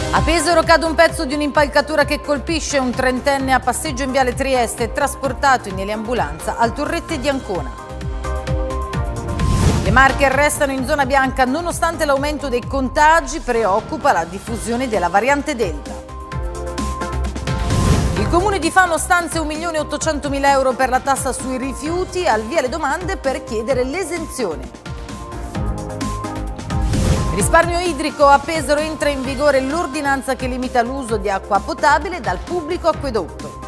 A Pesaro cade un pezzo di un'impalcatura che colpisce un trentenne a passeggio in viale Trieste, trasportato in eliambulanza al Torrette di Ancona. Le Marche restano in zona bianca nonostante l'aumento dei contagi, preoccupa la diffusione della variante Delta. Il comune di Fano stanzia 1.800.000 euro per la tassa sui rifiuti, al via le domande per chiedere l'esenzione. Risparmio idrico, a Pesaro entra in vigore l'ordinanza che limita l'uso di acqua potabile dal pubblico acquedotto.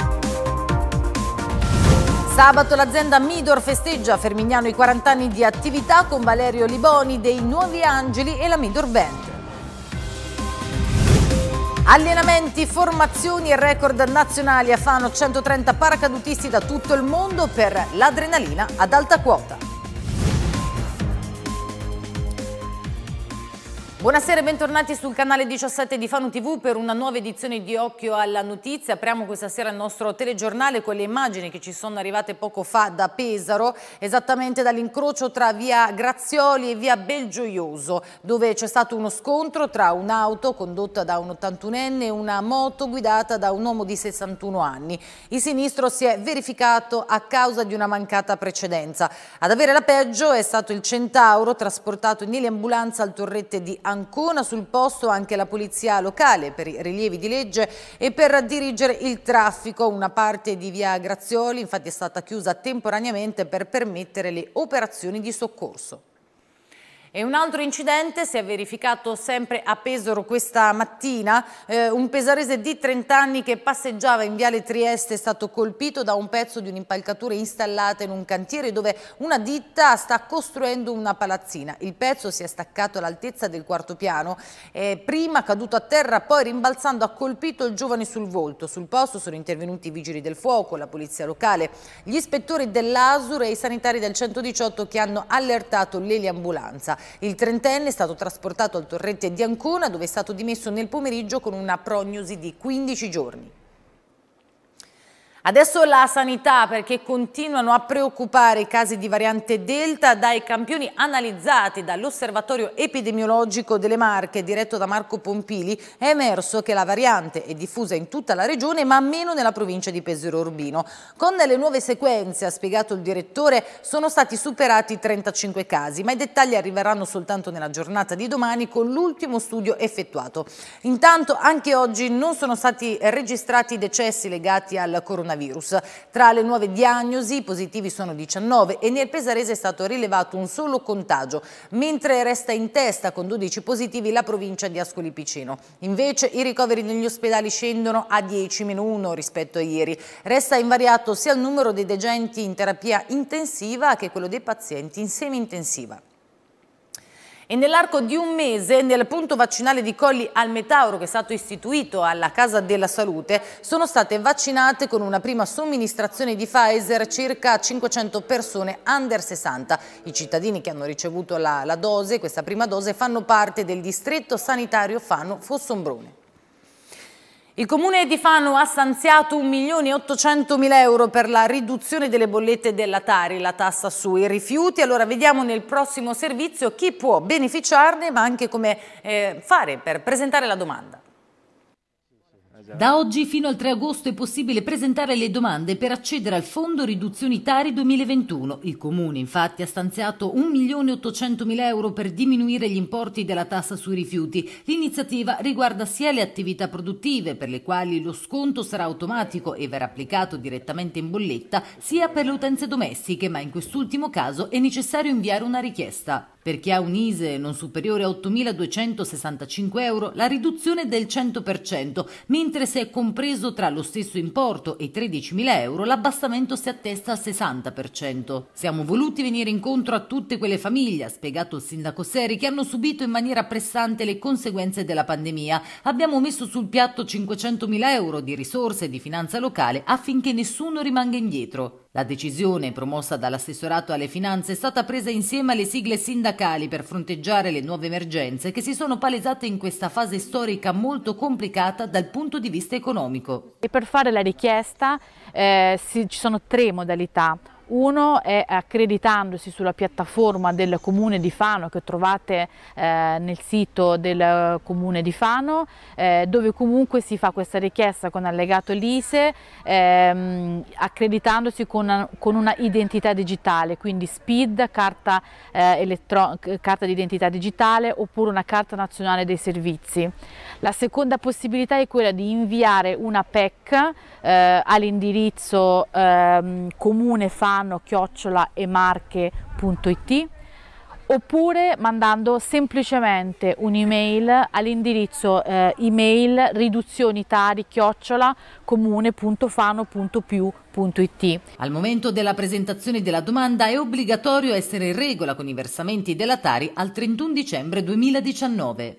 Sabato l'azienda Midor festeggia a Fermignano i 40 anni di attività con Valerio Liboni dei Nuovi Angeli e la Midor Band. Allenamenti, formazioni e record nazionali a Fano, 130 paracadutisti da tutto il mondo per l'adrenalina ad alta quota. Buonasera e bentornati sul canale 17 di Fano TV per una nuova edizione di Occhio alla Notizia. Apriamo questa sera il nostro telegiornale con le immagini che ci sono arrivate poco fa da Pesaro, esattamente dall'incrocio tra via Grazioli e via Belgioioso, dove c'è stato uno scontro tra un'auto condotta da un 81enne e una moto guidata da un uomo di 61 anni. Il sinistro si è verificato a causa di una mancata precedenza. Ad avere la peggio è stato il Centauro, trasportato in eliambulanza al Torrette di Ancona, sul posto anche la polizia locale per i rilievi di legge e per dirigere il traffico. Una parte di via Grazioli infatti è stata chiusa temporaneamente per permettere le operazioni di soccorso. E un altro incidente si è verificato sempre a Pesaro questa mattina. Un pesarese di 30 anni che passeggiava in viale Trieste è stato colpito da un pezzo di un'impalcatura installata in un cantiere dove una ditta sta costruendo una palazzina. Il pezzo si è staccato all'altezza del quarto piano, prima caduto a terra, poi rimbalzando ha colpito il giovane sul volto. Sul posto sono intervenuti i vigili del fuoco, la polizia locale, gli ispettori dell'ASUR e i sanitari del 118 che hanno allertato l'eliambulanza. Il trentenne è stato trasportato al Torrette di Ancona, dove è stato dimesso nel pomeriggio con una prognosi di 15 giorni. Adesso la sanità, perché continuano a preoccupare i casi di variante Delta. Dai campioni analizzati dall'Osservatorio Epidemiologico delle Marche, diretto da Marco Pompili, è emerso che la variante è diffusa in tutta la regione, ma meno nella provincia di Pesaro Urbino. Con le nuove sequenze, ha spiegato il direttore, sono stati superati 35 casi, ma i dettagli arriveranno soltanto nella giornata di domani con l'ultimo studio effettuato. Intanto anche oggi non sono stati registrati decessi legati al coronavirus. Tra le nuove diagnosi i positivi sono 19 e nel pesarese è stato rilevato un solo contagio, mentre resta in testa con 12 positivi la provincia di Ascoli Piceno. Invece i ricoveri negli ospedali scendono a 10-1 rispetto a ieri. Resta invariato sia il numero dei degenti in terapia intensiva che quello dei pazienti in semi-intensiva. E nell'arco di un mese nel punto vaccinale di Colli al Metauro, che è stato istituito alla Casa della Salute, sono state vaccinate con una prima somministrazione di Pfizer circa 500 persone under 60. I cittadini che hanno ricevuto questa prima dose fanno parte del distretto sanitario Fano-Fossombrone. Il comune di Fano ha stanziato 1.800.000 euro per la riduzione delle bollette della Tari, la tassa sui rifiuti. Allora vediamo nel prossimo servizio chi può beneficiarne, ma anche come fare per presentare la domanda. Da oggi fino al 3 agosto è possibile presentare le domande per accedere al Fondo Riduzioni Tari 2021. Il Comune infatti ha stanziato 1.800.000 euro per diminuire gli importi della tassa sui rifiuti. L'iniziativa riguarda sia le attività produttive, per le quali lo sconto sarà automatico e verrà applicato direttamente in bolletta, sia per le utenze domestiche, ma in quest'ultimo caso è necessario inviare una richiesta. Per chi ha un ISEE non superiore a 8.265 euro, la riduzione è del 100%, mentre se è compreso tra lo stesso importo e i 13.000 euro, l'abbassamento si attesta al 60%. Siamo voluti venire incontro a tutte quelle famiglie, ha spiegato il sindaco Seri, che hanno subito in maniera pressante le conseguenze della pandemia. Abbiamo messo sul piatto 500.000 euro di risorse di finanza locale affinché nessuno rimanga indietro. La decisione, promossa dall'assessorato alle finanze, è stata presa insieme alle sigle sindacali per fronteggiare le nuove emergenze che si sono palesate in questa fase storica molto complicata dal punto di vista economico. E per fare la richiesta ci sono 3 modalità. Uno è accreditandosi sulla piattaforma del Comune di Fano che trovate nel sito del Comune di Fano, dove comunque si fa questa richiesta con allegato l'ISEE, accreditandosi con una identità digitale, quindi SPID, carta di identità digitale, oppure una carta nazionale dei servizi. La seconda possibilità è quella di inviare una PEC all'indirizzo comunefano@emarche.it, oppure mandando semplicemente un'email all'indirizzo email riduzionitari@comune.fano.più.it. Al momento della presentazione della domanda è obbligatorio essere in regola con i versamenti della Tari al 31 dicembre 2019.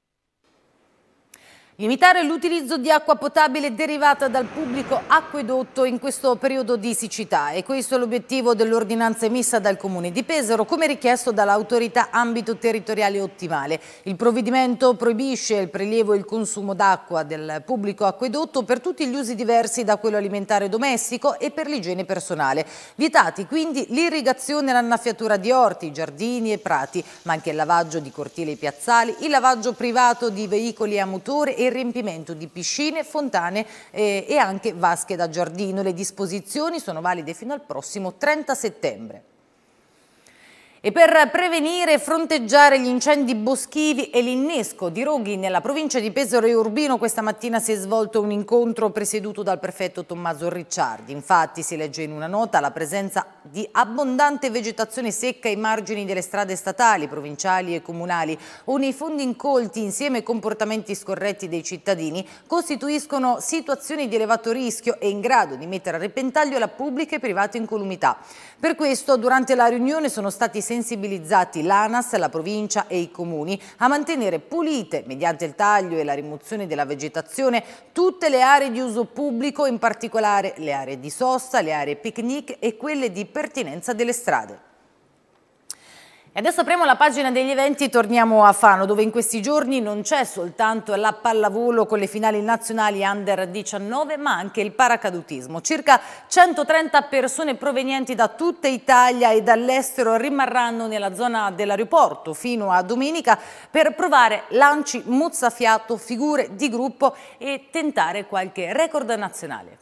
Limitare l'utilizzo di acqua potabile derivata dal pubblico acquedotto in questo periodo di siccità. E questo è l'obiettivo dell'ordinanza emessa dal Comune di Pesaro, come richiesto dall'autorità ambito territoriale ottimale. Il provvedimento proibisce il prelievo e il consumo d'acqua del pubblico acquedotto per tutti gli usi diversi da quello alimentare domestico e per l'igiene personale. Vietati quindi l'irrigazione e l'annaffiatura di orti, giardini e prati, ma anche il lavaggio di cortili e piazzali, il lavaggio privato di veicoli a motore e il riempimento di piscine, fontane e anche vasche da giardino. Le disposizioni sono valide fino al prossimo 30 settembre. E per prevenire e fronteggiare gli incendi boschivi e l'innesco di roghi nella provincia di Pesaro e Urbino, questa mattina si è svolto un incontro presieduto dal prefetto Tommaso Ricciardi. Infatti, si legge in una nota, la presenza di abbondante vegetazione secca ai margini delle strade statali, provinciali e comunali o nei fondi incolti insieme ai comportamenti scorretti dei cittadini costituiscono situazioni di elevato rischio e in grado di mettere a repentaglio la pubblica e privata incolumità. Per questo, durante la riunione sono stati sensibilizzati l'ANAS, la provincia e i comuni a mantenere pulite, mediante il taglio e la rimozione della vegetazione, tutte le aree di uso pubblico, in particolare le aree di sosta, le aree picnic e quelle di pertinenza delle strade. E adesso apriamo la pagina degli eventi e torniamo a Fano, dove in questi giorni non c'è soltanto la pallavolo con le finali nazionali Under 19, ma anche il paracadutismo. Circa 130 persone provenienti da tutta Italia e dall'estero rimarranno nella zona dell'aeroporto fino a domenica per provare lanci, mozzafiato, figure di gruppo e tentare qualche record nazionale.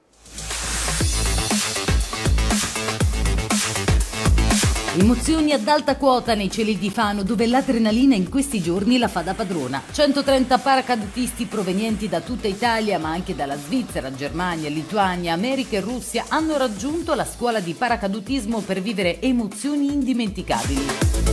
Emozioni ad alta quota nei cieli di Fano, dove l'adrenalina in questi giorni la fa da padrona. 130 paracadutisti provenienti da tutta Italia, ma anche dalla Svizzera, Germania, Lituania, America e Russia, hanno raggiunto la scuola di paracadutismo per vivere emozioni indimenticabili.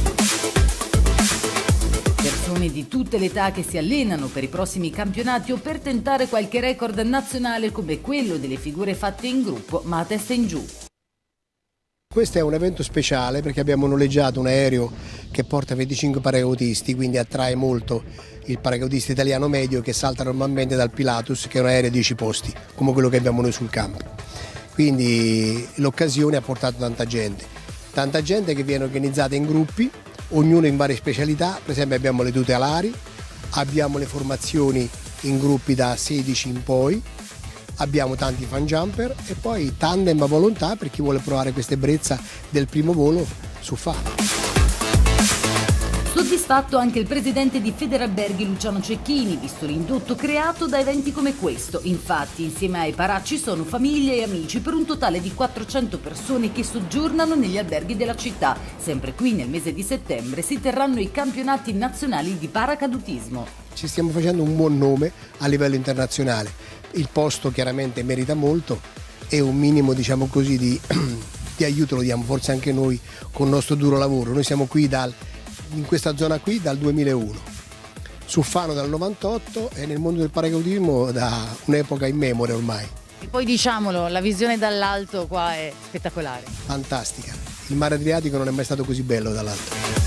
Persone di tutte le età che si allenano per i prossimi campionati o per tentare qualche record nazionale come quello delle figure fatte in gruppo, ma a testa in giù. Questo è un evento speciale perché abbiamo noleggiato un aereo che porta 25 paracadutisti, quindi attrae molto il paracadutista italiano medio che salta normalmente dal Pilatus, che è un aereo 10 posti, come quello che abbiamo noi sul campo. Quindi l'occasione ha portato tanta gente che viene organizzata in gruppi, ognuno in varie specialità. Per esempio abbiamo le tute alari, abbiamo le formazioni in gruppi da 16 in poi, abbiamo tanti fan jumper e poi tandem a volontà per chi vuole provare questa ebbrezza del primo volo su Fano. Soddisfatto anche il presidente di Federalberghi Luciano Cecchini, visto l'indotto creato da eventi come questo. Infatti, insieme ai parà ci sono famiglie e amici per un totale di 400 persone che soggiornano negli alberghi della città. Sempre qui nel mese di settembre si terranno i campionati nazionali di paracadutismo. Ci stiamo facendo un buon nome a livello internazionale. Il posto chiaramente merita molto e un minimo, diciamo così, di aiuto lo diamo forse anche noi con il nostro duro lavoro. Noi siamo qui in questa zona qui dal 2001, su Fano dal 98 e nel mondo del paracadutismo da un'epoca immemore ormai. E poi diciamolo, la visione dall'alto qua è spettacolare. Fantastica, il mare Adriatico non è mai stato così bello dall'alto.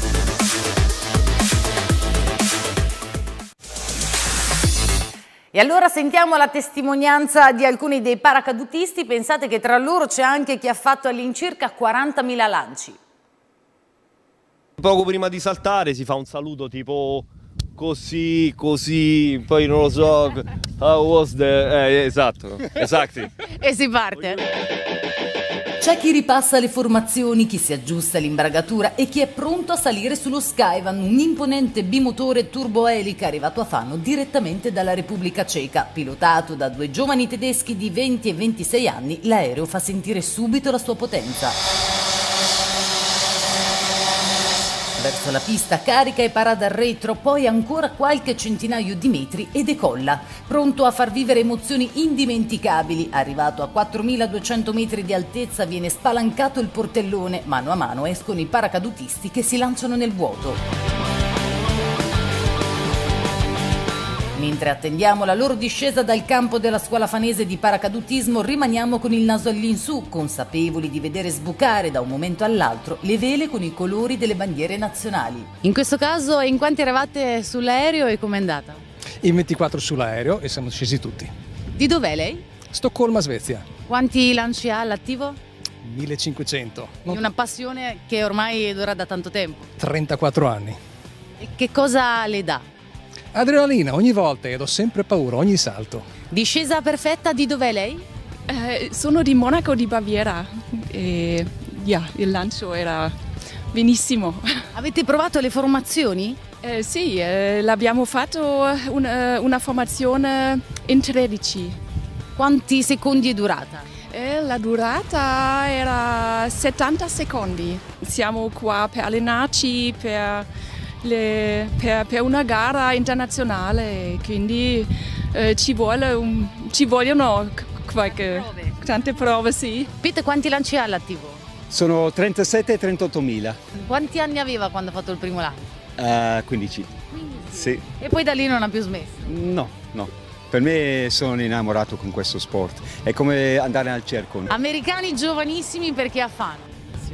E allora sentiamo la testimonianza di alcuni dei paracadutisti. Pensate che tra loro c'è anche chi ha fatto all'incirca 40.000 lanci. Poco prima di saltare si fa un saluto tipo così, così, poi non lo so, how was the... esatto, exactly. E si parte. C'è chi ripassa le formazioni, chi si aggiusta l'imbragatura e chi è pronto a salire sullo Skyvan, un imponente bimotore turboelica arrivato a Fano direttamente dalla Repubblica Ceca. Pilotato da due giovani tedeschi di 20 e 26 anni, l'aereo fa sentire subito la sua potenza. Verso la pista carica e parata al retro, poi ancora qualche centinaio di metri e decolla, pronto a far vivere emozioni indimenticabili. Arrivato a 4.200 metri di altezza viene spalancato il portellone, mano a mano escono i paracadutisti che si lanciano nel vuoto. Mentre attendiamo la loro discesa dal campo della scuola fanese di paracadutismo, rimaniamo con il naso all'insù, consapevoli di vedere sbucare da un momento all'altro le vele con i colori delle bandiere nazionali. In questo caso in quanti eravate sull'aereo e com'è andata? In 24 sull'aereo e siamo scesi tutti. Di dov'è lei? Stoccolma, Svezia. Quanti lanci ha all'attivo? 1500. Di una passione che ormai dura da tanto tempo. 34 anni. E che cosa le dà? Adrenalina ogni volta ed ho sempre paura ogni salto. Discesa perfetta, di dov'è lei? Sono di Monaco di Baviera e il lancio era benissimo. Avete provato le formazioni? Sì, l'abbiamo fatto una formazione in 13. Quanti secondi è durata? La durata era 70 secondi. Siamo qua per allenarci per una gara internazionale, quindi ci vogliono tante prove, sì. Peter, quanti lanci ha all'attivo? Sono 37 e 38 mila. Quanti anni aveva quando ha fatto il primo lancio? 15. Sì. E poi da lì non ha più smesso? No. Per me sono innamorato con questo sport. È come andare al circo. Americani giovanissimi perché a Fano?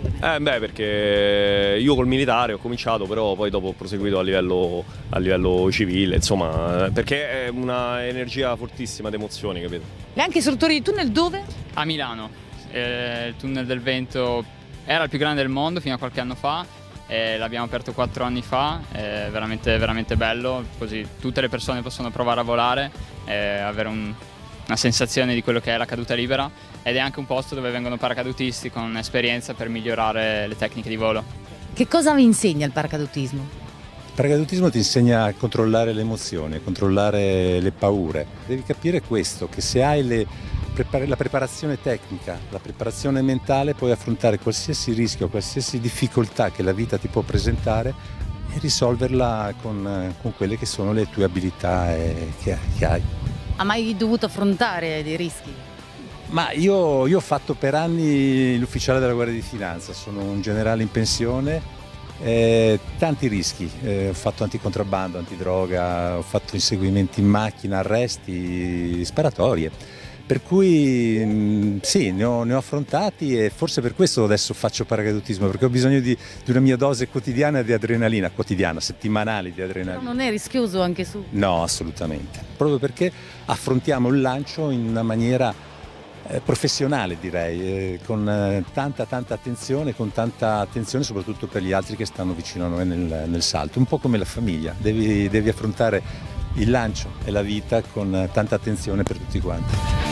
Perché io col militare ho cominciato, però poi dopo ho proseguito a livello civile, insomma, perché è una energia fortissima di emozioni, capito? E anche istruttore di tunnel dove? A Milano. Il tunnel del vento era il più grande del mondo fino a qualche anno fa, l'abbiamo aperto 4 anni fa, è veramente bello, così tutte le persone possono provare a volare, avere una sensazione di quello che è la caduta libera, ed è anche un posto dove vengono paracadutisti con esperienza per migliorare le tecniche di volo. Che cosa vi insegna il paracadutismo? Il paracadutismo ti insegna a controllare le emozioni, a controllare le paure. Devi capire questo, che se hai la preparazione tecnica, la preparazione mentale, puoi affrontare qualsiasi rischio, qualsiasi difficoltà che la vita ti può presentare e risolverla con quelle che sono le tue abilità che hai. Ha mai dovuto affrontare dei rischi? Ma io ho fatto per anni l'ufficiale della Guardia di Finanza, sono un generale in pensione, tanti rischi, ho fatto anticontrabando, antidroga, ho fatto inseguimenti in macchina, arresti, sparatorie, per cui sì, ne ho affrontati e forse per questo adesso faccio paracadutismo, perché ho bisogno di una mia dose quotidiana di adrenalina, settimanale di adrenalina. Però non è rischioso anche su? No, assolutamente, proprio perché affrontiamo il lancio in una maniera professionale, direi, con tanta attenzione, soprattutto per gli altri che stanno vicino a noi nel salto, un po' come la famiglia, devi affrontare il lancio e la vita con tanta attenzione per tutti quanti.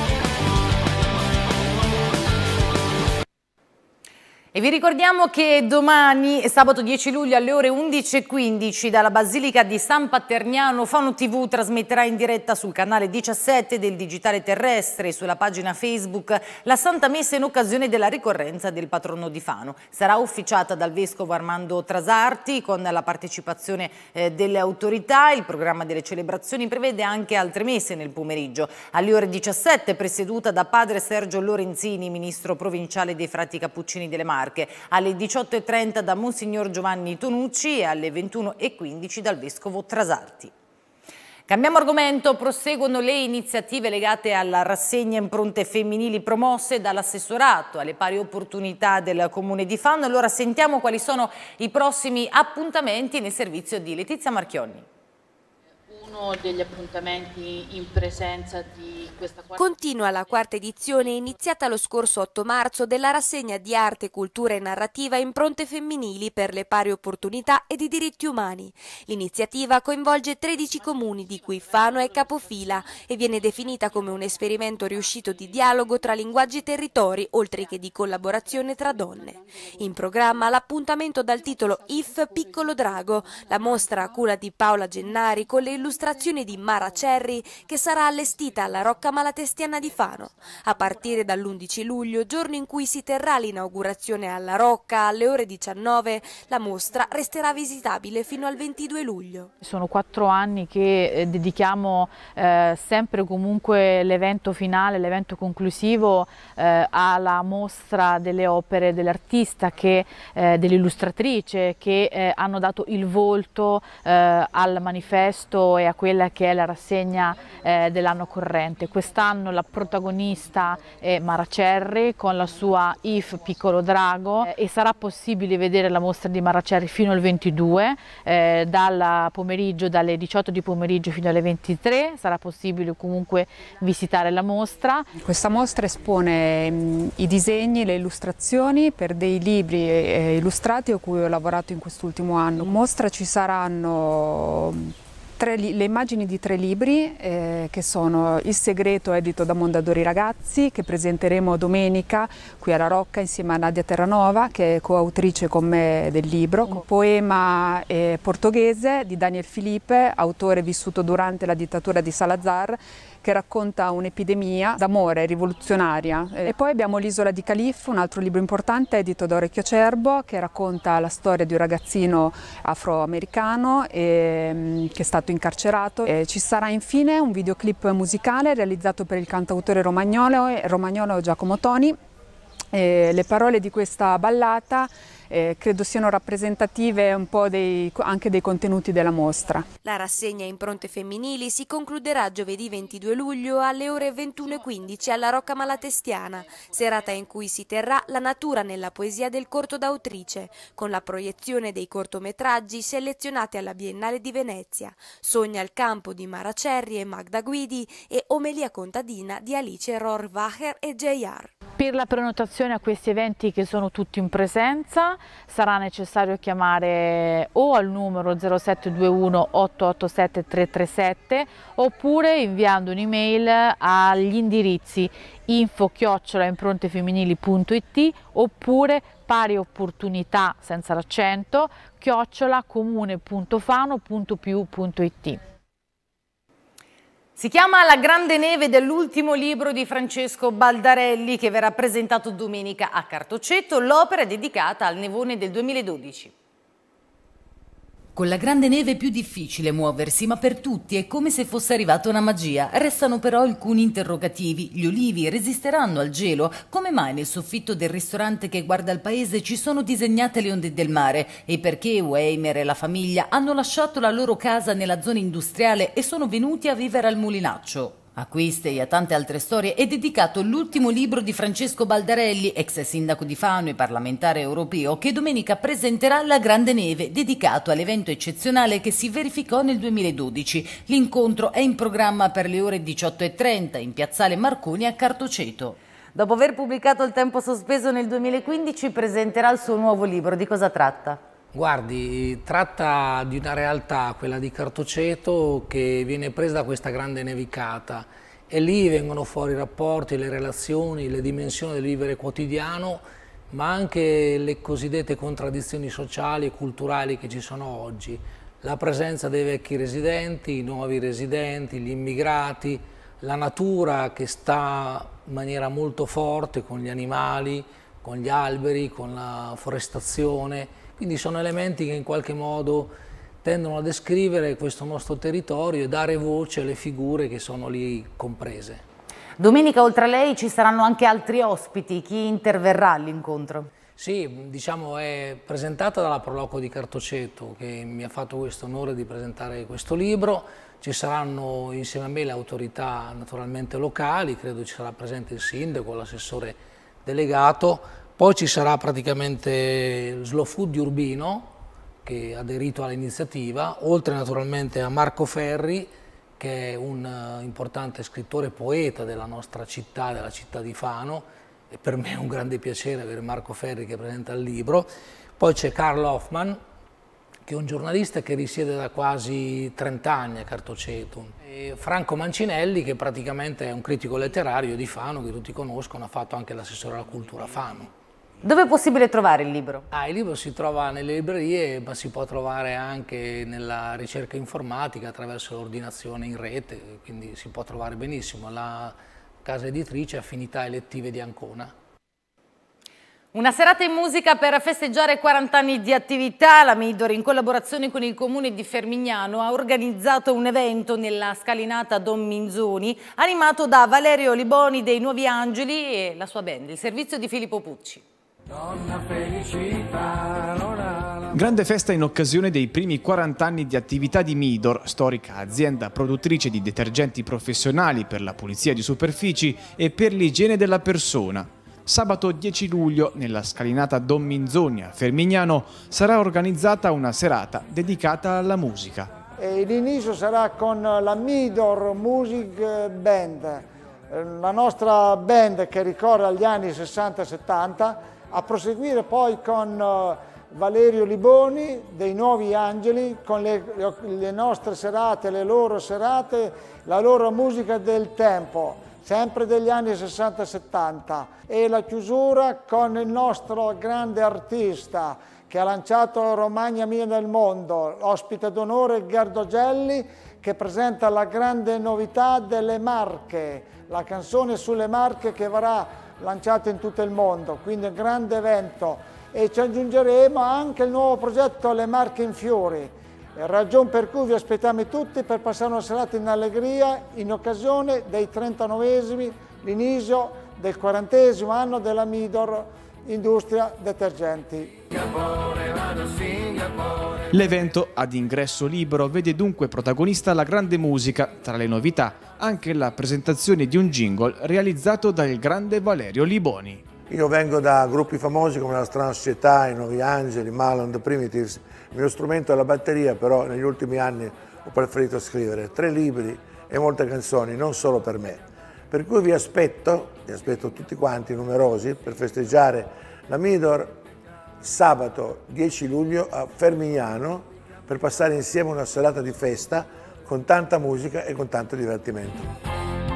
E vi ricordiamo che domani, sabato 10 luglio alle ore 11:15 dalla Basilica di San Paterniano, Fano TV trasmetterà in diretta sul canale 17 del Digitale Terrestre e sulla pagina Facebook la Santa Messa in occasione della ricorrenza del patrono di Fano. Sarà officiata dal Vescovo Armando Trasarti con la partecipazione delle autorità. Il programma delle celebrazioni prevede anche altre messe nel pomeriggio. Alle ore 17 presieduta da padre Sergio Lorenzini, ministro provinciale dei Frati Cappuccini delle Marche. Alle 18:30 da Monsignor Giovanni Tonucci e alle 21:15 dal Vescovo Trasarti. Cambiamo argomento, proseguono le iniziative legate alla rassegna impronte femminili promosse dall'assessorato alle pari opportunità del Comune di Fano. Allora sentiamo quali sono i prossimi appuntamenti nel servizio di Letizia Marchionni. uno degli appuntamenti in presenza di questa quarta... Continua la quarta edizione iniziata lo scorso 8 marzo della rassegna di arte, cultura e narrativa Impronte femminili per le pari opportunità ed i diritti umani. L'iniziativa coinvolge 13 comuni di cui Fano è capofila e viene definita come un esperimento riuscito di dialogo tra linguaggi e territori, oltre che di collaborazione tra donne. In programma l'appuntamento dal titolo If Piccolo Drago, la mostra a cura di Paola Gennari con le illustrazioni di Mara Cerri, che sarà allestita alla Rocca Malatestiana di Fano. A partire dall'11 luglio, giorno in cui si terrà l'inaugurazione alla Rocca alle ore 19, la mostra resterà visitabile fino al 22 luglio. Sono 4 anni che dedichiamo sempre comunque l'evento finale, l'evento conclusivo alla mostra delle opere dell'artista, dell'illustratrice, che hanno dato il volto al manifesto e a quella che è la rassegna dell'anno corrente. Quest'anno la protagonista è Mara Cerri con la sua If Piccolo Drago e sarà possibile vedere la mostra di Mara Cerri fino al 22, dalle 18 di pomeriggio fino alle 23, sarà possibile comunque visitare la mostra. Questa mostra espone i disegni, le illustrazioni per dei libri illustrati a cui ho lavorato in quest'ultimo anno. In mostra ci saranno le immagini di 3 libri che sono Il segreto, edito da Mondadori Ragazzi, che presenteremo domenica qui alla Rocca insieme a Nadia Terranova, che è coautrice con me del libro. Un poema portoghese di Daniel Filipe, autore vissuto durante la dittatura di Salazar, che racconta un'epidemia d'amore rivoluzionaria. E poi abbiamo L'isola di Calif, un altro libro importante edito da Orecchio Cerbo, che racconta la storia di un ragazzino afroamericano che è stato incarcerato. Ci sarà infine un videoclip musicale realizzato per il cantautore romagnolo Giacomo Toni. Le parole di questa ballata credo siano rappresentative un po' anche dei contenuti della mostra. La rassegna Impronte femminili si concluderà giovedì 22 luglio alle ore 21:15 alla Rocca Malatestiana, serata in cui si terrà La natura nella poesia del corto d'autrice, con la proiezione dei cortometraggi selezionati alla Biennale di Venezia, Sogna il campo di Mara Cerri e Magda Guidi e Omelia contadina di Alice Rohrwacher e J.R. Per la prenotazione a questi eventi, che sono tutti in presenza, sarà necessario chiamare o al numero 0721 887 337 oppure inviando un'email agli indirizzi info@improntefemminili.it oppure pariopportunità senza l'accento @comune.fano.più.it. Si chiama La grande neve dell'ultimo libro di Francesco Baldarelli, che verrà presentato domenica a Cartoceto. L'opera è dedicata al nevone del 2012. Con la grande neve è più difficile muoversi, ma per tutti è come se fosse arrivata una magia. Restano però alcuni interrogativi. Gli olivi resisteranno al gelo? Come mai nel soffitto del ristorante che guarda il paese ci sono disegnate le onde del mare? E perché Weimer e la famiglia hanno lasciato la loro casa nella zona industriale e sono venuti a vivere al Mulinaccio? A queste e a tante altre storie è dedicato l'ultimo libro di Francesco Baldarelli, ex sindaco di Fano e parlamentare europeo, che domenica presenterà La grande neve, dedicato all'evento eccezionale che si verificò nel 2012. L'incontro è in programma per le ore 18:30 in piazzale Marconi a Cartoceto. Dopo aver pubblicato Il tempo sospeso nel 2015, presenterà il suo nuovo libro. Di cosa tratta? Guardi, tratta di una realtà, quella di Cartoceto, che viene presa da questa grande nevicata e lì vengono fuori i rapporti, le relazioni, le dimensioni del vivere quotidiano, ma anche le cosiddette contraddizioni sociali e culturali che ci sono oggi. La presenza dei vecchi residenti, i nuovi residenti, gli immigrati, la natura che sta in maniera molto forte con gli animali, con gli alberi, con la forestazione. Quindi sono elementi che in qualche modo tendono a descrivere questo nostro territorio e dare voce alle figure che sono lì comprese. Domenica, oltre a lei, ci saranno anche altri ospiti. Chi interverrà all'incontro? Sì, diciamo è presentata dalla Proloco di Cartoceto, che mi ha fatto questo onore di presentare questo libro. Ci saranno insieme a me le autorità naturalmente locali, credo ci sarà presente il sindaco, l'assessore delegato. Poi ci sarà praticamente Slow Food di Urbino, che ha aderito all'iniziativa, oltre naturalmente a Marco Ferri, che è un importante scrittore e poeta della nostra città, della città di Fano, e per me è un grande piacere avere Marco Ferri che presenta il libro. Poi c'è Karl Hoffmann, che è un giornalista che risiede da quasi 30 anni a Cartocetum. E Franco Mancinelli, che praticamente è un critico letterario di Fano, che tutti conoscono, ha fatto anche l'assessore alla cultura a Fano. Dove è possibile trovare il libro? Il libro si trova nelle librerie, ma si può trovare anche nella ricerca informatica attraverso l'ordinazione in rete, quindi si può trovare benissimo. La casa editrice Affinità Elettive di Ancona. Una serata in musica per festeggiare 40 anni di attività. La Midor, in collaborazione con il comune di Fermignano, ha organizzato un evento nella scalinata Don Minzoni, animato da Valerio Liboni dei Nuovi Angeli e la sua band, il servizio di Filippo Pucci. Grande festa in occasione dei primi 40 anni di attività di Midor, storica azienda produttrice di detergenti professionali per la pulizia di superfici e per l'igiene della persona. Sabato 10 luglio, nella scalinata Don Minzoni a Fermignano, sarà organizzata una serata dedicata alla musica. L'inizio sarà con la Midor Music Band, la nostra band che ricorre agli anni 60-70, a proseguire poi con Valerio Liboni dei Nuovi Angeli, con le nostre serate, le loro serate, la loro musica del tempo, sempre degli anni 60-70, e la chiusura con il nostro grande artista che ha lanciato Romagna Mia nel mondo, ospite d'onore Gerdo Gelli, che presenta la grande novità delle Marche, la canzone sulle Marche che verrà lanciata in tutto il mondo, quindi un grande evento, e ci aggiungeremo anche il nuovo progetto Le Marche in Fiori, ragione per cui vi aspettiamo tutti per passare una serata in allegria in occasione dei 39esimi, l'inizio del 40esimo anno della Midor Industria Detergenti. L'evento ad ingresso libero vede dunque protagonista la grande musica, tra le novità anche la presentazione di un jingle realizzato dal grande Valerio Liboni. Io vengo da gruppi famosi come la Strana Società, i Nuovi Angeli, Malon, The Primitives. Il mio strumento è la batteria, però negli ultimi anni ho preferito scrivere 3 libri e molte canzoni, non solo per me. Per cui vi aspetto tutti quanti, numerosi, per festeggiare la Midor sabato 10 luglio a Fermignano, per passare insieme una serata di festa con tanta musica e con tanto divertimento.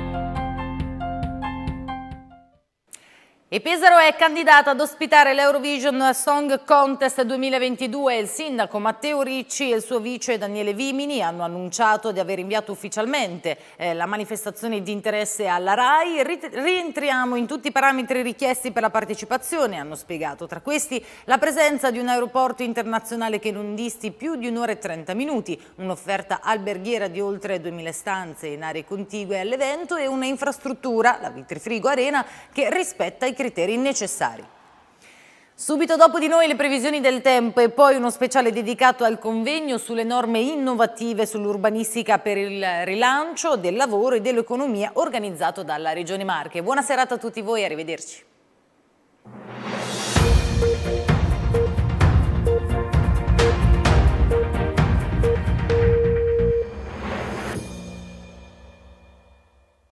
E Pesaro è candidata ad ospitare l'Eurovision Song Contest 2022. Il sindaco Matteo Ricci e il suo vice Daniele Vimini hanno annunciato di aver inviato ufficialmente la manifestazione di interesse alla RAI. Rientriamo in tutti i parametri richiesti per la partecipazione, hanno spiegato. Tra questi la presenza di un aeroporto internazionale che non disti più di 1 ora e 30 minuti, un'offerta alberghiera di oltre 2000 stanze in aree contigue all'evento e una infrastruttura, la Vitrifrigo Arena, che rispetta i criteri necessari. Subito dopo di noi le previsioni del tempo e poi uno speciale dedicato al convegno sulle norme innovative sull'urbanistica per il rilancio del lavoro e dell'economia organizzato dalla Regione Marche. Buona serata a tutti voi, arrivederci.